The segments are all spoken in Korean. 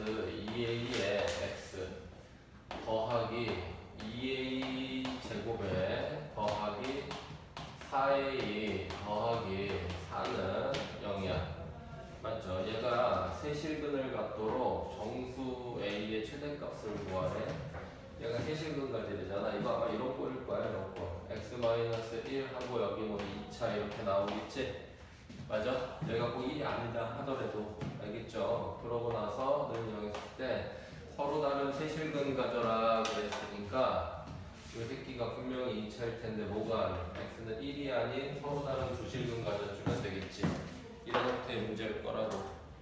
2a의 x 더하기 2a 제곱에 더하기 4a 더하기 4는 0이야. 맞죠? 얘가 세실근을 갖도록 정수 a의 최대값을 구하래. 얘가 세실근까지 되잖아. 이거 아마 이런 꼴일 거야. 이런 꼴. x-1 하고 여기 뭐 2차 이렇게 나오겠지? 맞아? 얘가 꼭 1이 아니다 하더라도 알겠죠? 그러고 나서 는 0 했을 때 서로 다른 세실근 가져라 그랬으니까 이 새끼가 분명히 2차일 텐데 뭐가 아니야? x는 1이 아닌 서로 다른 두 실근 가져주면 되겠지. 이런 형태의 문제일 거라고.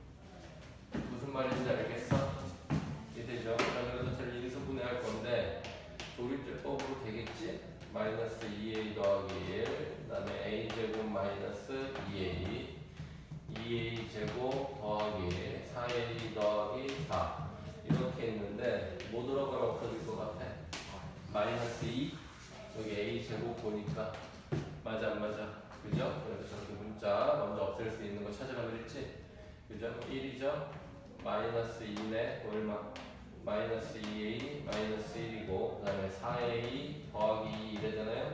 무슨 말인지 알겠어? 이해되죠? 그래서 쟤를 인수분해 할 건데 조립제법으로 되겠지? 마이너스 2a 더하기 1, 그 다음에 a제곱 마이너스 2a 2a 제곱 더하기 4a 더하기 4 이렇게 있는데 뭐 들어가면 없어질 것 같아? 마이너스 2 여기 a 제곱 보니까 맞아 안 맞아? 그죠? 그래서 저렇게 문자 먼저 없앨 수 있는 거 찾으라 그랬지? 그죠? 1이죠? 마이너스 2네 얼마? 마이너스 2a 마이너스 1이고 그 다음에 4a 더하기 2 이래잖아요?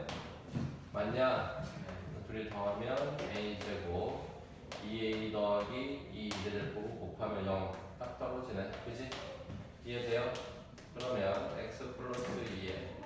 맞냐? 둘이 더하면 a제곱 2a 더하기 2 이래를 보고 곱하면 0 딱 떨어지네. 그지? 이해돼요? 그러면 x 플러스 2에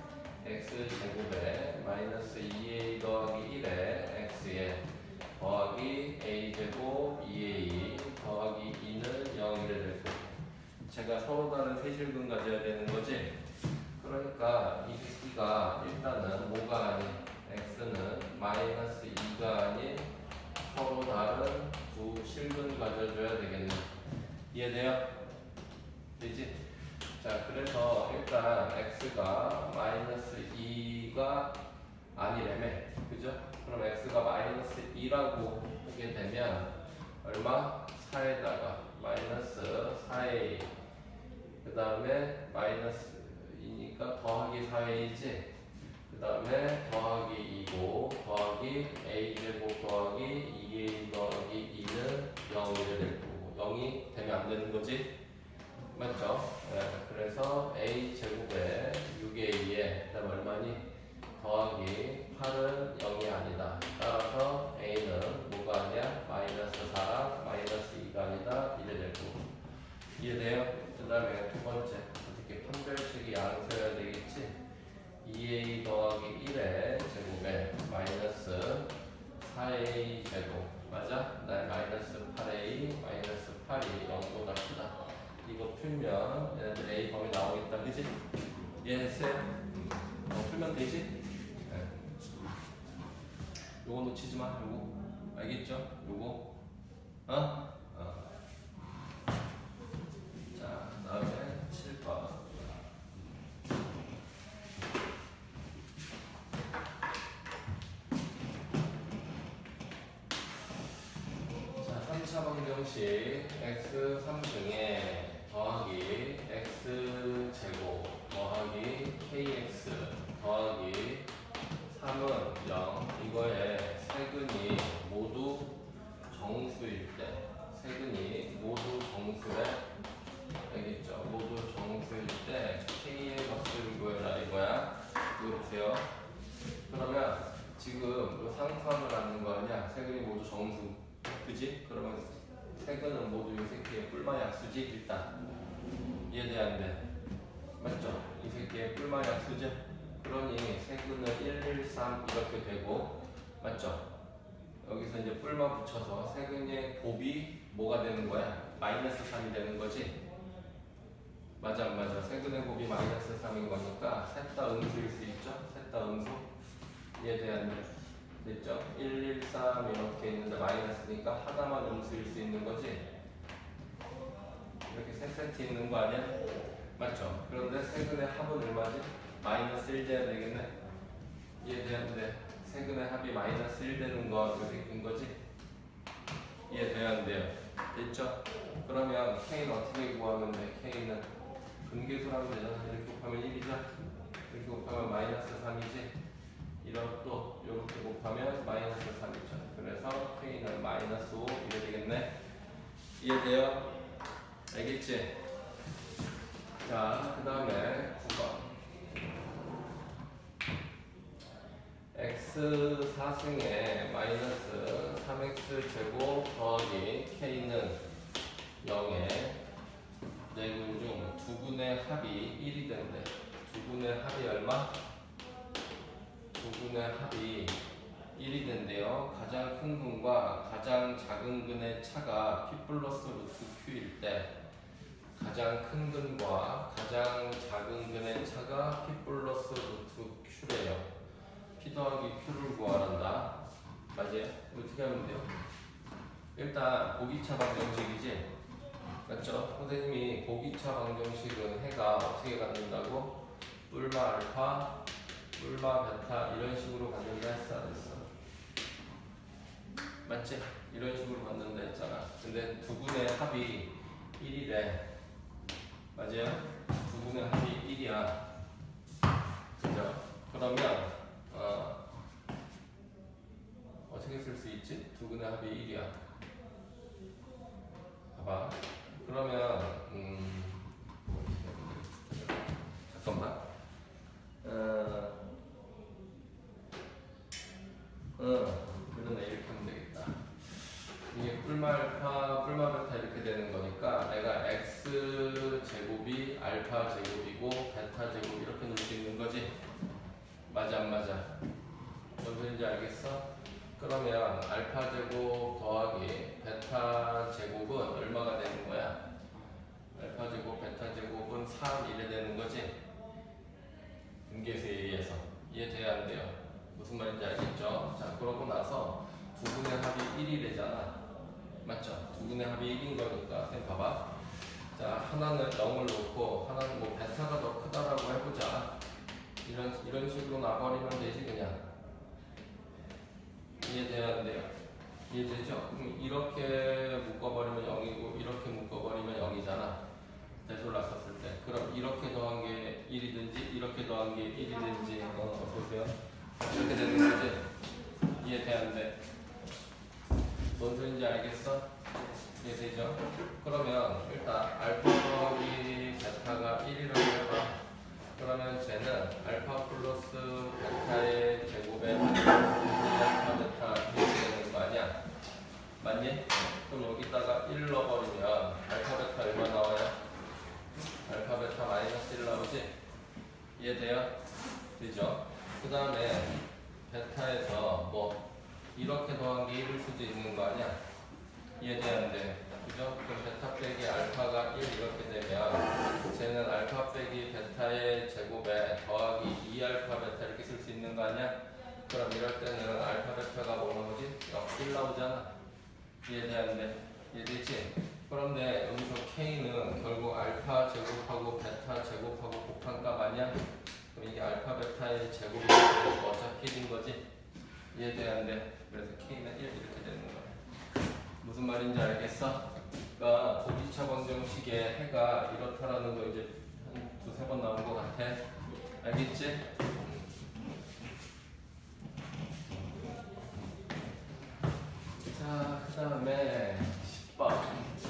x제곱에 마이너스 2a 더하기 1에 x에 더하기 a제곱 2a 더하기 2는 0 이래 될 거고 제가 서로 다른 세실근 가져야 되는 거지. 그러니까 이 새끼가 일단은 뭐가 아닌 x는 마이너스 2가 아닌 서로 다른 두 실근 가져줘야 되겠네. 이해돼요? 되지? 자, 그래서 일단 x가 마이너스 2가 아니래매. 그죠? 그럼 x가 마이너스 2라고 하게 되면 얼마? 4에다가 마이너스 4a 그 다음에 마이너스 2니까 더하기 4a지. 그 다음에 더하기 2고 더하기 a제곱 더하기 2a 더하기 2는 0이 될 거고 0이 되면 안 되는 거지. 맞죠? 네, 그래서 a제곱에 6a에 그 다음 얼마니? 더하기 8은 0이 아니다. 따라서 a는 뭐가 아니야? 마이너스 4랑 마이너스 2가 아니다. 이래 될 거고. 이해돼요? 그 다음에 두 번째 어떻게 판별식이 양수여야 되겠지? 2a 더하기 1의 제곱에 마이너스 4a 제곱 맞아? 그 다음에 마이너스 8a 마이너스 8이 0보다 크다. 이거 풀면 얘네들 a 범위 나오겠다. 그지? 이해했어요? 풀면 되지? 네. 요거 놓치지 마. 요거 알겠죠? 요거 자, 그 다음에 7번 자, 3차 방정식 x 3승에 더하기 x제곱 더하기 kx 더하기 3은 0 이거에 세근이 모두 정수일 때 세근이 모두 정수래. 알겠죠? 모두 정수일 때 k의 값을 구해라 이거야. 이거 보세요. 그러면 지금 상수함을 하는 거 아니야? 세근이 모두 정수 그지? 그러면 세근은 모두 이 새끼의 뿔마 약수지. 일단 이해돼 안 돼? 맞죠? 이 새끼의 뿔마 약수지? 그러니 세근은 1, 1, 3 이렇게 되고 맞죠? 여기서 이제 뿔마 붙여서 세근의 곱이 뭐가 되는 거야? 마이너스 3이 되는 거지? 맞아 안 맞아? 세근의 곱이 마이너스 3인 거니까 셋 다 음수일 수 있죠? 셋 다 음수? 이해돼 안 돼? 됐죠? 1, 1, 3 이렇게 있는데 마이너스니까 하나만 음수일 수 있는 거지? 이렇게 세 세트 있는 거 아니야? 맞죠? 그런데 세근의 합은 얼마지? 마이너스 1 돼야 되겠네? 이해되는데 세근의 합이 마이너스 1 되는 거 이렇게 된 거지? 이해돼야 안 돼요? 됐죠? 그러면 K는 어떻게 구하면 돼? K는 근계수라면 되잖아. 이렇게 곱하면 1이죠? 이렇게 곱하면 마이너스 3이지? 또 이렇게 곱하면 마이너스 3이죠. 그래서 K는 마이너스 5 이래 되겠네? 이해돼요? 알겠지? 자, 그 다음에 9번. x 4승에 마이너스 3x 제곱 더하기 k는 0에 네군 중 두군의 합이 1이 된대. 두군의 합이 얼마? 두군의 합이 1이 된대요. 가장 큰 근과 가장 작은 근의 차가 p 플러스 루트 q일 때 가장 큰 근과 가장 작은 근의 차가 p 플러스 루트 q래요. p 더하기 q를 구하란다. 맞지? 어떻게 하면 돼요? 일단 보기차 방정식이지? 맞죠? 선생님이 보기차 방정식은 해가 어떻게 갖는다고? 뿔마 알파, 뿔마 베타 이런 식으로 갖는다 했어 안 했어? 맞지? 이런 식으로 갖는다 했잖아. 근데 두군의 합이 1이래. 맞아요? 두군의 합이 1이야. 그죠? 그러면 어떻게 쓸 수 있지? 두군의 합이 1이야. 봐봐. 그러면 잠깐만. 그러네. 이렇게 하면 되겠다. 이게 뿔마 알파, 뿔마 베타 이렇게 되는 거니까 내가 x 제곱이 알파 제곱이고 베타 제곱 이렇게 놓을 수 있는 거지? 맞아 안 맞아? 뭔 소리인지 알겠어? 그러면 알파 제곱 더하기 베타 제곱은 얼마가 되는 거야? 알파 제곱 베타 제곱은 3, 1이 되는 거지? 분계수에 의해서. 이해돼야 안 돼요? 무슨 말인지 알겠죠? 자, 그러고 나서 두분의 합이 1이 되잖아. 맞죠? 두분의 합이 1인 거니까. 그냥 봐봐. 자, 하나는 0을 놓고 하나는 뭐 베타가 더 크다라고 해보자. 이런 식으로 놔버리면 되지 그냥. 이해돼야 안 돼요? 이해되죠? 그럼 이렇게 묶어버리면 0이고 이렇게 묶어버리면 0이잖아. 대소를 놨었을 때. 그럼 이렇게 더한 게 1이든지 이렇게 더한 게 1이든지 보세요. 이렇게 되는 거지? 이해돼 안 돼? 뭔 소리인지 알겠어? 이해되죠? 그러면 일단 알파 더하기 베타가 1이라고 해봐. 그러면 쟤는 알파 플러스 베타의 제곱에 알파 베타 이렇게 되는 거 아니야? 맞니? 그럼 여기다가 1 넣어버리면 알파 베타 얼마 나와요? 알파 베타 마이너스 1 나오지? 이해돼요? 되죠? 그 다음에 베타에서 뭐 이렇게 더한 게 1일 수도 있는 거 아니야? 이해돼야 안 돼? 그죠? 그럼 베타 빼기 알파가 1 이렇게 되면 쟤는 알파 빼기 베타의 제곱에 더하기 2알파 베타 이렇게 쓸 수 있는 거 아니야? 그럼 이럴 때는 알파 베타가 뭐 나오지? 1 나오잖아. 이해돼야 안 돼? 이해되지? 그런데 여기서 K는 결국 알파 제곱하고 베타 제곱하고 곱한 값 아니야? 그럼 이게 알파 베타의 제곱이 어차피 1인 거지? 이해돼야 안 돼? 그래서 K는 1 이렇게 되는 거야. 무슨 말인지 알겠어? 그러니까 보기차 방정식의 해가 이렇다라는 거 이제 한 두세 번 나온 것 같아. 알겠지? 자, 그 다음에 10번.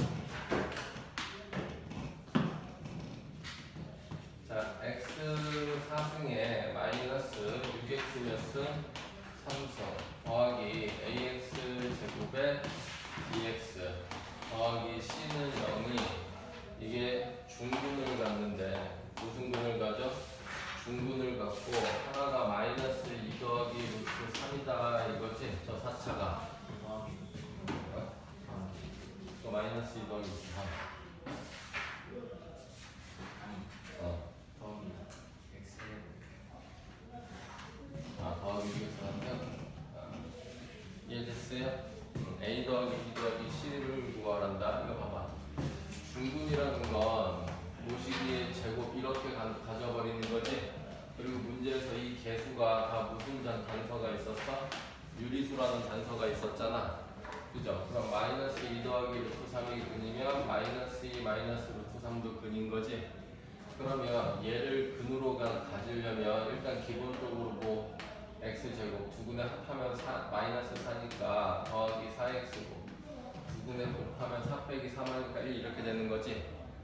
자, x 4승에 마이너스 6x 3승 더하기 ax 제곱에 bx 더하기 c는 0이 이게 중근을 갖는데 무슨 근을 가져? 중근을 갖고 하나가 마이너스 2 더하기 루트 3이다 이거지? 저 4차가 또 마이너스 2 더하기 루트 3 더하기 6x 3 이해됐어요? A 더하기 B 더하기 C를 구하란다. 이거 봐봐. 중근이라는 건 모시기의 제곱 이렇게 가져버리는 거지. 그리고 문제에서 이 개수가 다 무슨 단서가 있었어? 유리수라는 단서가 있었잖아. 그죠? 그럼 마이너스 2 더하기 루트 3이 근이면 마이너스 2 마이너스 루트 3도 근인 거지. 그러면 얘를 근으로 가지려면 일단 기본적으로 뭐 x제곱 두근에 합하면 마이너스 4니까 더하기 4x고 두근에 곱하면 4 빼기 3하니까 1 이렇게 되는 거지.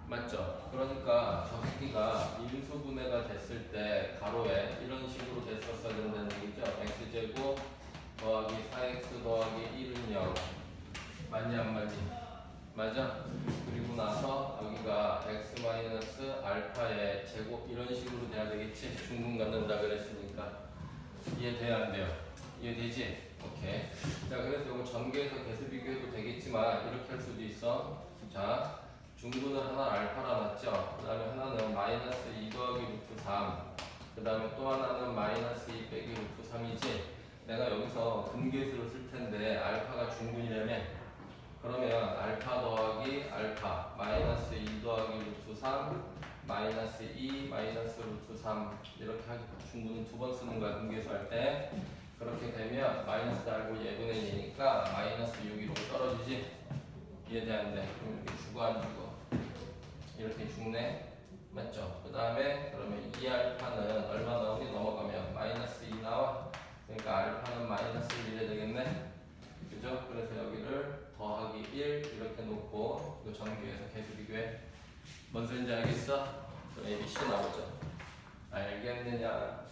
맞죠? 그러니까 저 새끼가 인수분해가 됐을 때 가로에 이런 식으로 됐었어야 된다는 얘기죠. x제곱 더하기 4x 더하기 1은 0. 맞니 안 맞니? 맞아? 그리고 나서 여기가 x 마이너스 알파의 제곱 이런 식으로 돼야 되겠지? 중분 갖는다 그랬으니까. 이해돼야 안 돼요? 이해되지? 오케이. 자, 그래서 이거 전개해서 계수 비교해도 되겠지만 이렇게 할 수도 있어. 자, 중분을 하나 알파라 놨죠. 그 다음에 하나는 마이너스 2 더하기 루트 3. 그 다음에 또 하나는 마이너스 2 빼기 루트 3이지. 내가 여기서 근계수를 쓸 텐데 알파가 중분이라며. 그러면 알파 더하기 알파 마이너스 2 더하기 루트 3 마이너스 2 마이너스 루트 3 이렇게 중분은 두 번 쓰는 거야. 근계수 할 때. 그렇게 되면 마이너스 달고 예분의 얘니까 마이너스 6이로 떨어지지. 이해되는데 그럼 이렇게 죽어 안 죽어? 이렇게 죽네. 맞죠? 그 다음에 그러면 2알파는 얼마 나오니? 넘어가면 마이너스 2 나와. 그러니까 알파는 마이너스 1이 되겠네. 그죠? 그래서 여기를 더하기 1 이렇게 놓고 이거 전개해서 계수 비교해. 뭔 소린지 알겠어? 그럼 ABC 나오죠. 알겠느냐?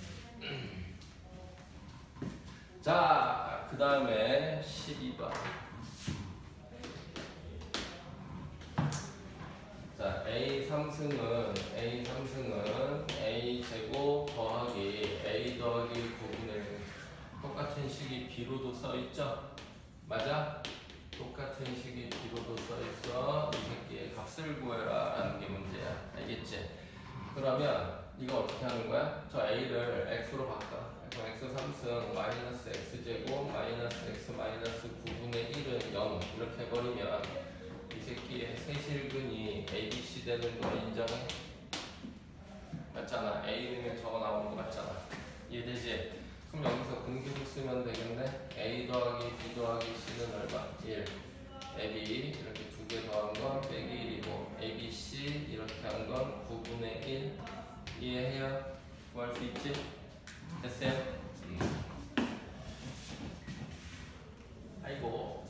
자, 그 다음에 12번. 자, A 3승은 A 제곱 더하기 A 더하기 9분의 1. 똑같은 식이 B로도 써있죠? 맞아? 똑같은 식이 B로도 써있어. 이 새끼의 값을 구해라 라는 게 문제야. 알겠지? 그러면 이거 어떻게 하는 거야? 저 A를 X로 바꿔. 그럼 X 3승 마이너스 X제곱 마이너스 X 마이너스 9분의 1은 0 이렇게 해버리면 이 새끼의 세실근이 ABC 되는 거 인정해? 맞잖아. A는 저거 나오는 거 맞잖아. 이해되지? 그럼 여기서 근계수 쓰면 되겠네. A 더하기 B 더하기 C는 얼마? 1. AB 이렇게 두 개 더한 건 빼기 1이고 ABC 이렇게 한 건 9분의 1. 이해해요? 구할 수 있지? 됐어요? 아이고.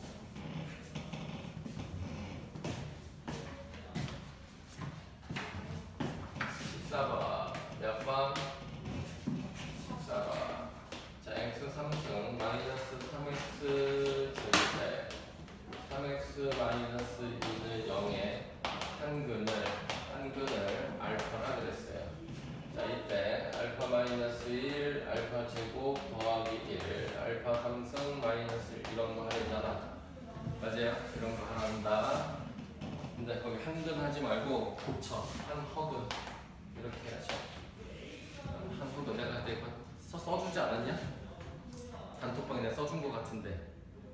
14번 몇 번? 14번. 자, x 3승 마이너스 3x 제곱에 3x 마이너스 2는 0에 한근을 알파라 그랬어요. 자, 이때 알파 마이너스 1 알파 제곱 더하기 1 알파 3승 마이너스 1 이런 거 하려잖아. 맞아요? 이런 거 하나 한다. 근데 거기 한근 하지 말고 고쳐. 한허근 이렇게 해야죠. 한허근 내가 써주지 않았냐? 단톡방에 내가 써준 거 같은데.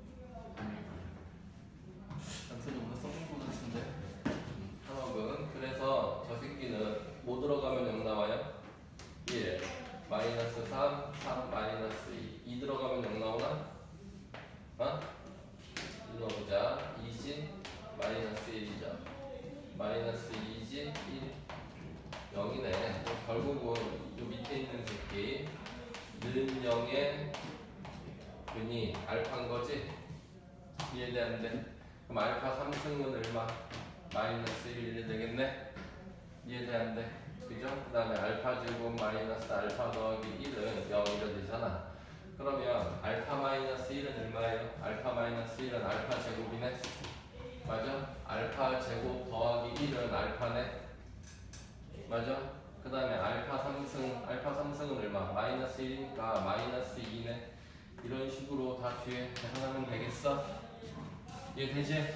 단톡방에 뭔가 써준 거 같은데. 한허근. 그래서 저 새끼는 뭐 들어가면 0 나와요? 1 마이너스 3 3 마이너스 2 들어가면 0 나오나? 어? 넣어보자. 2지 마이너스 1이죠. 마이너스 2지 1 0이네. 결국은 이 밑에 있는 새끼 는 0의 근이 알파인 거지? 이해되는데? 그럼 알파 3승은 얼마? 마이너스 1이 되겠네? 이해되는데? 그죠? 그 다음에 알파 제곱 마이너스 알파 더하기 1은 0이라 되잖아. 그러면 알파 마이너스 1은 얼마예요? 알파 마이너스 1은 알파 제곱이네? 맞아? 알파 제곱 더하기 1은 알파네? 맞아? 그 다음에 알파 3승은 얼마? 마이너스 1이니까 마이너스 2네? 이런 식으로 다 뒤에 계산하면 되겠어? 이해되지?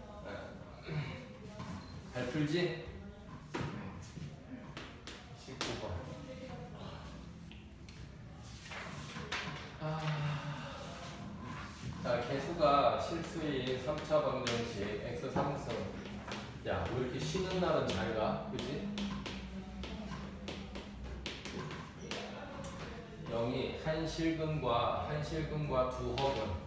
잘 풀지? 19번. 자, 개수가 실수인 3차 방정식 x 3승. 야, 왜 이렇게 쉬는 날은 잘 가? 그지? 0이 한실근과 두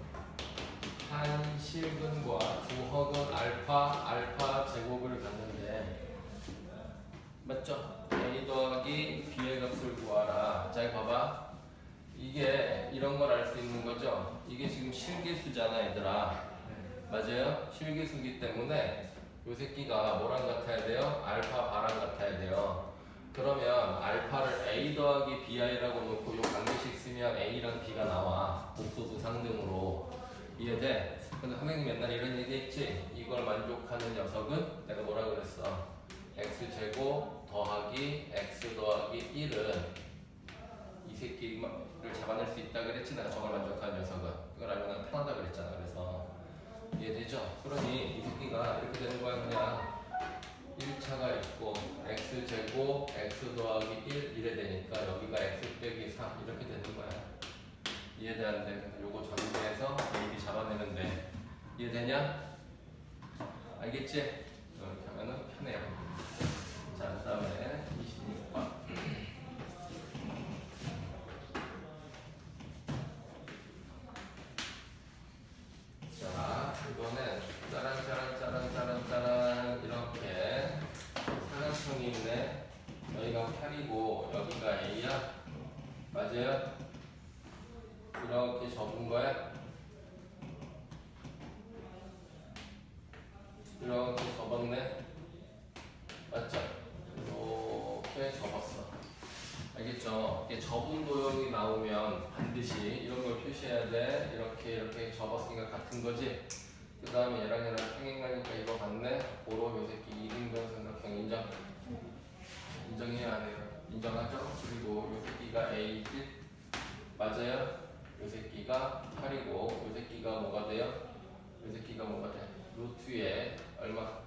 허근 알파 제곱을 갖는데 맞죠? A 더하기 B의 값을 구하라. 자, 봐봐. 이게 이런 걸 알 수 있는 거죠? 이게 지금 실계수잖아, 얘들아. 맞아요? 실계수기 때문에 요 새끼가 뭐랑 같아야 돼요? 알파 바랑 같아야 돼요. 그러면 알파를 A 더하기 BI라고 놓고 요 관계식 쓰면 A랑 B가 나와. 복소수 상등으로. 이해돼? 근데 선생님 맨날 이런 얘기 했지? 이걸 만족하는 녀석은 내가 뭐라 그랬어? X제곱 더하기 X 더하기 1은 이 새끼를 잡아낼 수 있다 그랬지? 내가 저걸 만족하는 녀석은. 그걸 알면 편하다 그랬잖아. 그래서 이해되죠? 그러니 이 새끼가 이렇게 되는 거야. 그냥 1차가 있고 X제곱 X 더하기 1 이래 되니까 여기가 X 빼기 3 이렇게 되는 거야. 이해돼 안 돼? 그래서 요거 전개해서 A 잡아내면 돼. 이해되냐? 알겠지? 이렇게 하면은 편해요. 자, 그 다음에 26번. 자, 이거는 짜란 이렇게 사각형이 있네. 여기가 8이고 여기가 A야? 맞아요? 이렇게 접은 거야? 이렇게 접었네? 맞죠? 이렇게 접었어. 알겠죠? 이게 접은 도형이 나오면 반드시 이런 걸 표시해야 돼. 이렇게 접었으니까 같은 거지? 그 다음에 얘랑 평행하니까 이거 같네? 고로 요 새끼 이등변 삼각형 인정해야 해요. 인정하죠? 그리고 요 새끼가 A지? 맞아요? 요 새끼가 8이고 요 새끼가 뭐가 돼요? 요 새끼가 뭐가 돼? 루트에 얼마?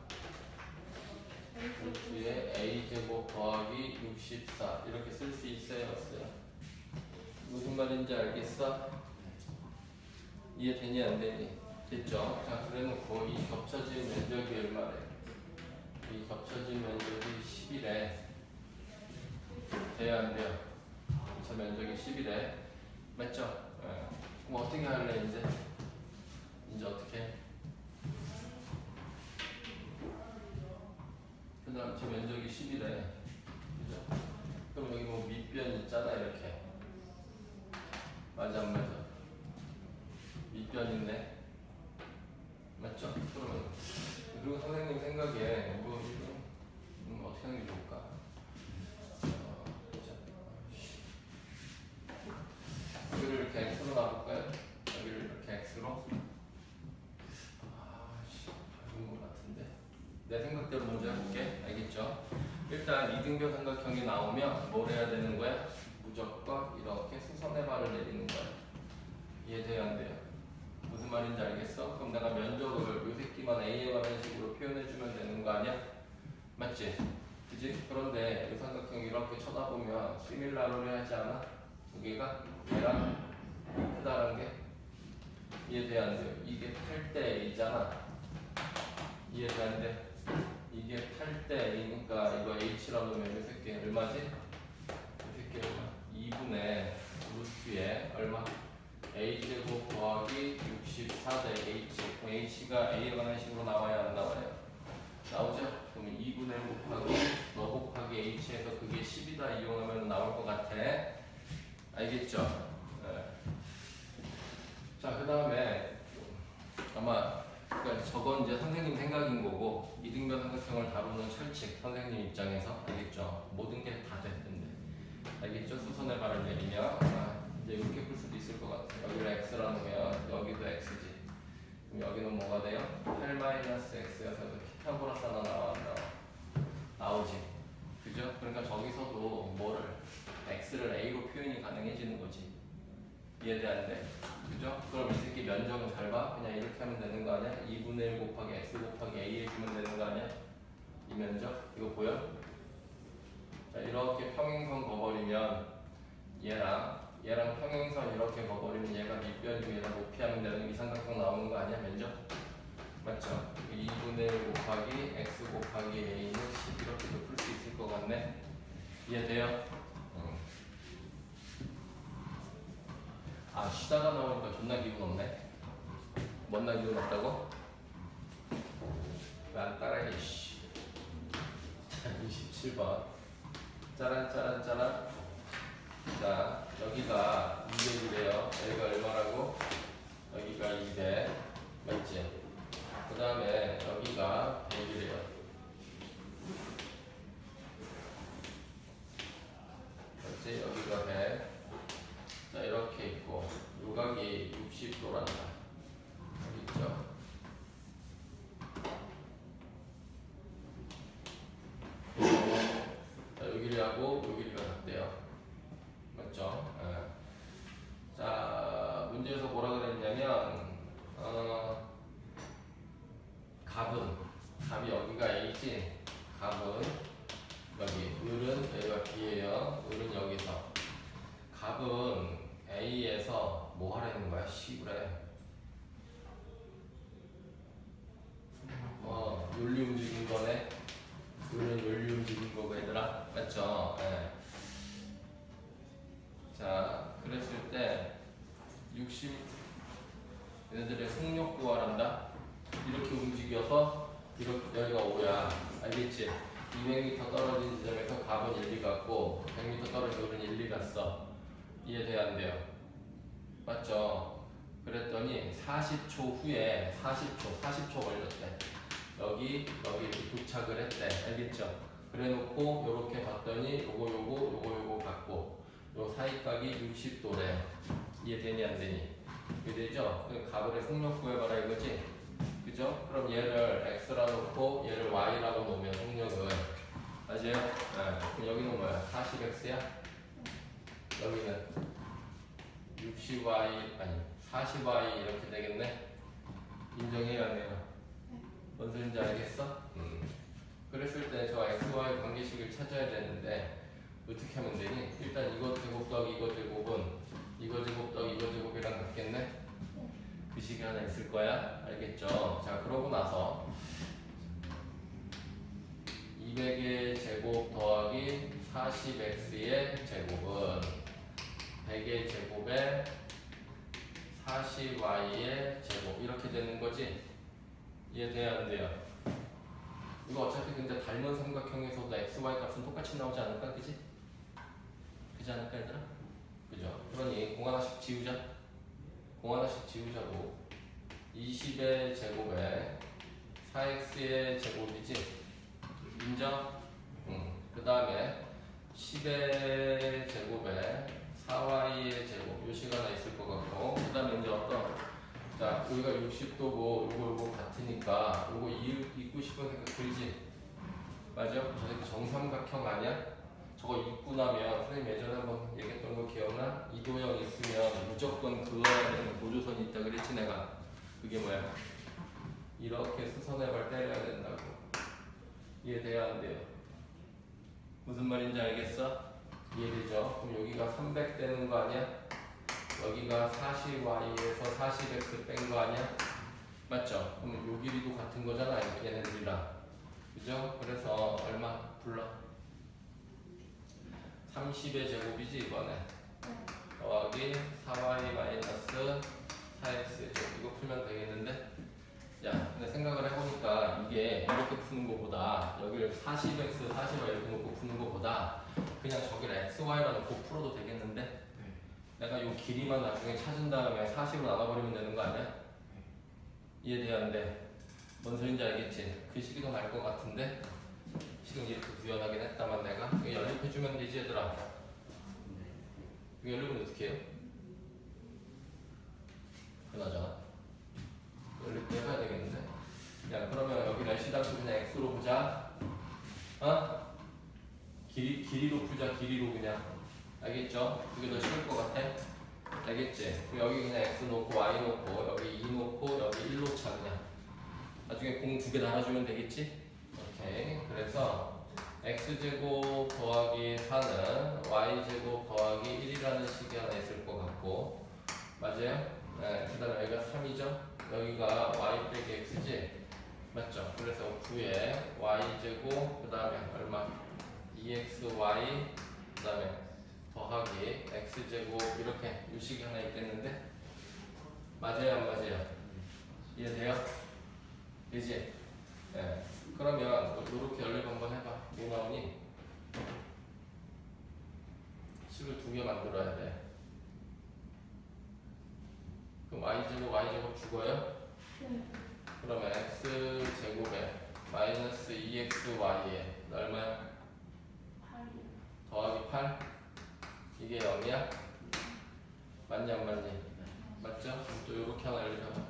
루트에 A제곱 더하기 64 이렇게 쓸 수 있어요? 없어요? 무슨 말인지 알겠어? 이해되니 안 되니? 됐죠? 자, 그래놓고 이 겹쳐진 면적이 얼마래? 이 겹쳐진 면적이 10이래. 돼요 안 돼요? 저 면적이 10이래. 맞죠? 네. 그럼 어떻게 할래 이제? 이제 어떻게 해? 그 다음 저 면적이 10이래. 그죠? 그럼 여기 뭐 밑변 있잖아 이렇게. 맞아 안 맞아? 밑변 있네. 맞죠? 그러면 그리고 선생님 생각에 뭐 어떻게 하는 게 좋을까? 여기를 이렇게 X로 놔볼까요? 여기를 이렇게 X로. 다른 것 같은데. 내 생각대로 먼저 해볼게. 알겠죠? 일단 이등변 삼각형이 나오면 뭘 해야 되는 거야? 무조건 이렇게 수선의 발을 내리는 거야. 이해돼요 안 돼요? 무슨 말인지 알겠어? 그럼 내가 면적을 요 새끼만 A에 관한 식으로 표현해주면 되는 거 아니야? 맞지? 그지? 그런데 이 삼각형 이렇게 쳐다보면 시밀라로를 하지 않아? 두 개가 얘랑 크다란 게 이해돼요 안 돼요? 이게 8대 A잖아. 이해돼 안 돼? 이게 8대 A니까 이거 H라고 하면 이 새끼 얼마지? 이 새끼 얼마? 2분의 루트에 얼마? A제곱 더하기 64대 H. 그럼 H가 A에 관한 식으로 나와야 안 나와요? 나오죠? 그러면 2분의 1 곱하기 너 곱하기 H에서 그게 10이다 이용하면 나올 것 같아. 알겠죠? 네. 자, 그 다음에 아마 그러니까 저건 이제 선생님 생각인 거고 이등변 삼각형을 다루는 철칙 선생님 입장에서 알겠죠? 모든 게 다 됐는데 알겠죠? 수선의 발을 내리면 이제 이렇게 풀 수도 있을 것 같아요. 여기를 X라 놓으면 여기도 X지. 그럼 여기는 뭐가 돼요? 8-X여서 피타고라스 하나 나와 안 나와? 나오지. 그죠? 그러니까 저기서도 뭐를 X를 A로 표현이 가능해지는 거지. 이해돼 안 돼? 그죠? 그럼 이 새끼 면적은 잘 봐. 그냥 이렇게 하면 되는 거 아니야? 2분의 1 곱하기 X 곱하기 A 해주면 되는 거 아니야? 이 면적? 이거 보여? 자, 이렇게 평행선 거버리면 얘랑 평행선 이렇게 거버리면 얘가 밑변이고 얘랑 높이 하면 되는 이 삼각형 나오는 거 아니야? 면적? 맞죠? 2분의 1 곱하기 X 곱하기 A는 10 이렇게도 풀 수 있을 것 같네? 이해돼요? 쉬다가 나오니까 존나 기분 없네. 뭔나 기분 없다고? 왜 안 따라해, 씨. 자, 27번. 짜란. 자, 여기가 200이래요. 여기가 얼마라고? 여기가 200. 맞지? 그 다음에 여기가 100이래요. 요 길이가 같대요. 맞죠? 예. 자, 문제에서 뭐라 그랬냐면 값이 여기가 A지. 값은 여기, 을은 여기가 B예요. 을은 여기서. 값은 A에서 뭐 하라는 거야? C그래. 윤리 움직인 거네. 을은 윤리 움직인 거고 얘들아. 맞죠? 예. 자, 그랬을 때 60, 얘네들의 속력 구하란다. 이렇게 움직여서 이렇게 여기가 5야. 알겠지? 200m 떨어진 지점에서 값은 1, 2 갔고 100m 떨어진 을은 1, 2 갔어. 이해돼 안 돼요? 맞죠? 그랬더니 40초 후에 40초 걸렸대. 여기 이렇게 도착을 했대. 알겠죠? 그래 놓고 요렇게 봤더니 요거 같고 요 사이각이 60도래. 이해되니 안 되니? 이해되죠? 그 가불의 속력 구해봐라 이거지? 그죠? 그럼 얘를 x라 놓고 얘를 y라고 놓으면 속력은 맞아요? 네. 그럼 여기는 뭐야? 40x야? 여기는 60y 아니 40y 이렇게 되겠네? 인정해요 안 해요? 뭔 소린지 알겠어? 그랬을 때 저 xy 관계식을 찾아야 되는데 어떻게 하면 되니? 일단 이것 제곱 더하기 이것 제곱은 이것 제곱 더하기 이것 제곱이랑 같겠네? 그 식이 하나 있을 거야. 알겠죠? 자, 그러고 나서 200의 제곱 더하기 40x의 제곱은 100의 제곱에 40y의 제곱 이렇게 되는 거지? 이해돼야 안 돼요? 이거 어차피 근데 닮은 삼각형에서도 xy 값은 똑같이 나오지 않을까? 그지? 그지 않을까 얘들아? 그죠? 그러니 공 하나씩 지우자. 공 하나씩 지우자고 20의 제곱에 4x의 제곱이지? 인정? 그 다음에 10의 제곱에 4y의 제곱 요 식 하나 있을 것 같고 그 다음에 이제 어떤 자 여기가 60도고 요거 같으니까 요거 잊고 싶은 생각 들지? 맞아? 저 새끼 정삼각형 아니야? 저거 잊고 나면 선생님 예전에 한번 얘기했던 거 기억나? 이도형 있으면 무조건 그어야 되는 보조선이 있다 그랬지 내가. 그게 뭐야? 이렇게 수선의 발 때려야 된다고. 이해돼야 안 돼요? 무슨 말인지 알겠어? 이해되죠? 그럼 여기가 300 되는 거 아니야? 여기가 40y에서 40x 뺀 거 아니야? 맞죠? 그럼 요 길이도 같은 거잖아 얘네들이랑. 그죠? 그래서 얼마 불러? 30의 제곱이지 이번에. 더하기 4y 마이너스 4x 제곱 이거 풀면 되겠는데? 야, 근데 생각을 해보니까 이게 이렇게 푸는 것보다 여기를 40x, 40y 이렇게 놓고 푸는 것보다 그냥 저기를 xy라 놓고 풀어도 되겠는데? 네. 내가 요 길이만 나중에 찾은 다음에 40으로 나눠버리면 되는 거 아니야? 네. 이해돼야 안 돼? 뭔 소린지 알겠지? 그 식이 더 나을 것 같은데? 식은 이렇게 구현하긴 했다만 내가 이거 연립해주면 되지 얘들아. 이거 연립은 어떻게 해요? 그나저나 연립도 해봐야 되겠는데. 야 그러면 여기 날씨당수 그냥 x로 보자. 어? 길이로 풀자. 길이로 그냥. 알겠죠? 그게 더 쉬울 것 같아. 알겠지? 그럼 여기 그냥 x 놓고 y 놓고 여기 2 놓고 여기 1 놓자 그냥. 나중에 공 2개 달아주면 되겠지? 오케이. 그래서 x제곱 더하기 4는 y제곱 더하기 1이라는 식이 하나 있을 것 같고 맞아요? 네. 그 다음에 여기가 3이죠? 여기가 y 빼기 x지? 맞죠? 그래서 9에 y제곱 그 다음에 얼마? 2xy 그 다음에 더하기 x제곱 이렇게 유식이 하나 있겠는데? 맞아요 안 맞아요? 이해돼요? 되지? 네. 그러면 이렇게 연립 한번 해봐. 뭐 나오니? 식을 2개 만들어야 돼. 그럼 y제곱 죽어요? 네. 그러면 x제곱에 마이너스 2xy에 얼마야? 8이요. 더하기 8? 이게 0이야? 맞냐 안 맞니? 네. 맞죠? 그럼 또 이렇게 하나 열려봐.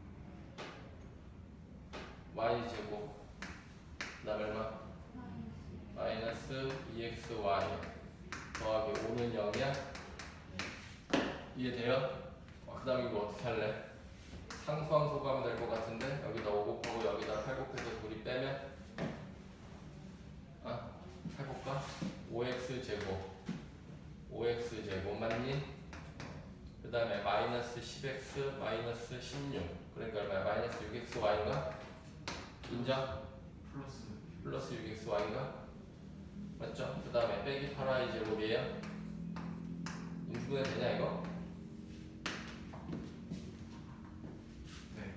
y제곱 그 다음에 얼마? 마이너스 2xy 더하기 5는 0이야? 이해돼요? 그 다음에 이거 어떻게 할래? 상수항 소가하면 될 것 같은데 여기다 5 곱하고 여기다 8 곱해서 둘이 빼면 해볼까? 5x 제곱 맞니? 그 다음에 마이너스 10x 마이너스 16 그러니까 얼마야? 마이너스 6xy인가? 인정? 플러스 6xy인가? 맞죠? 그 다음에 빼기 8y 제곱이에요? 인수분해 되냐 이거? 네.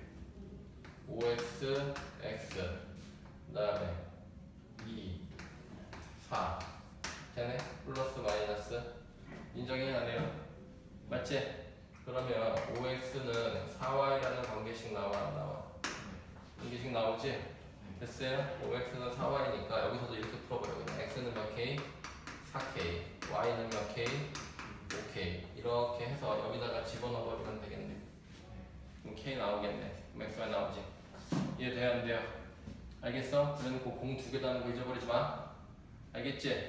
5x x 그 다음에 2 4 되네? 플러스 마이너스 인정이 안 해요? 맞지? 그러면 5x는 4y라는 관계식 나와 안 나와? 관계식 나오지? 됐어요? 5x는 4y니까 여기서도 이렇게 풀어버려. 그냥 x는 몇 k? 4k y는 몇 k? 5k 이렇게 해서 여기다가 집어넣어버리면 되겠네. 그럼 k 나오겠네. 그럼 xy 나오지? 이해돼요 안 돼요? 알겠어? 그래놓고 공 두 개다는 거 잊어버리지 마. 알겠지?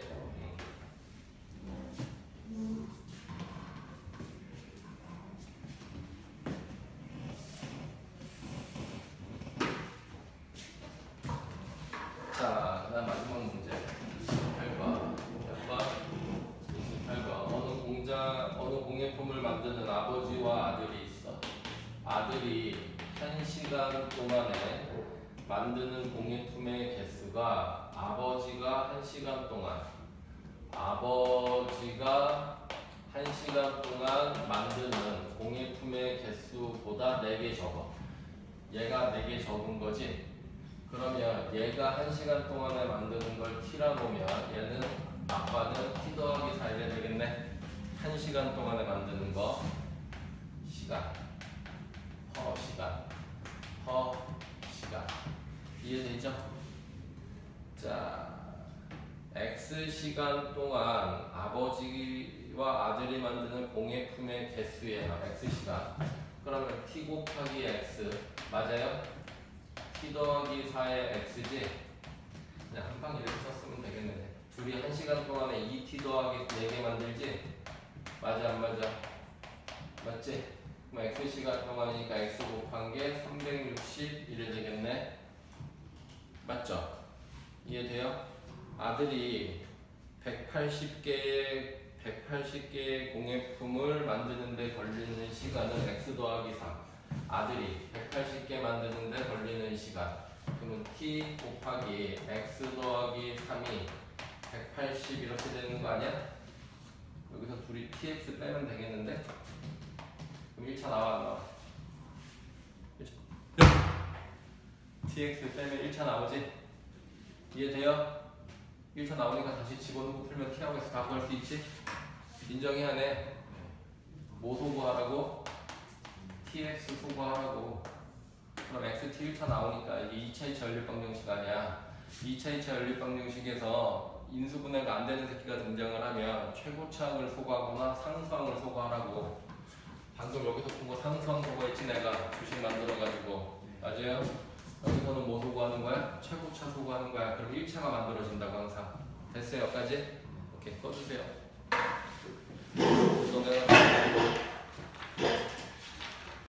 자, 그다음 마지막 문제 28번. 몇 번? 28번. 어느 공예품을 만드는 아버지와 아들이 있어. 아들이 1시간 동안에 만드는 공예품의 개수가 아버지가 1시간 동안 만드는 공예품의 개수보다 4개 적어. 얘가 4개 적은 거지. 그러면 얘가 1시간 동안에 만드는 걸 t라 보면 얘는 아빠는 t 더하기 4 이래 되겠네. 1시간 동안에 만드는 거 시간 퍼 시간 이해되죠? 자, x시간 동안 아버지와 아들이 만드는 공예품의 개수예요. x시간. 그러면 t 곱하기 x 맞아요? t 더하기 4의 x지? 그냥 한 방 이렇게 썼으면 되겠네. 둘이 1시간 동안에 2t 더하기 4개 만들지? 맞아 안 맞아? 맞지? 그럼 x시간 동안이니까 x 곱한 게 360 이래 되겠네. 맞죠? 이해돼요? 아들이 180개의 공예품을 만드는데 걸리는 시간은 x 더하기 3. 아들이 180개 만드는데 걸리는 시간. 그러면 t 곱하기 x 더하기 3이 180 이렇게 되는 거 아니야? 여기서 둘이 tx 빼면 되겠는데? 그럼 1차 나와 안 나와? tx 빼면 1차 나오지? 이해돼요? 1차 나오니까 다시 집어넣고 풀면 t하고 x 다 구할 수 있지? 인정해야 해. 뭐 소구하라고? tx 소구하라고. 그럼 xt 1차 나오니까 이게 2차 연립방정식 아니야. 2차 연립방정식에서 인수분해가 안 되는 새끼가 등장을 하면 최고차항을 소구하거나 상수항을 소구하라고. 방금 여기서 본 거 상수항 소구했지 내가 주식 만들어가지고. 맞아요? 여기서는 뭐 소구하는 거야? 최고차 소구하는 거야. 그럼 1차가 만들어진다고 항상. 됐어요 여기까지? 오케이 꺼주세요. 그러면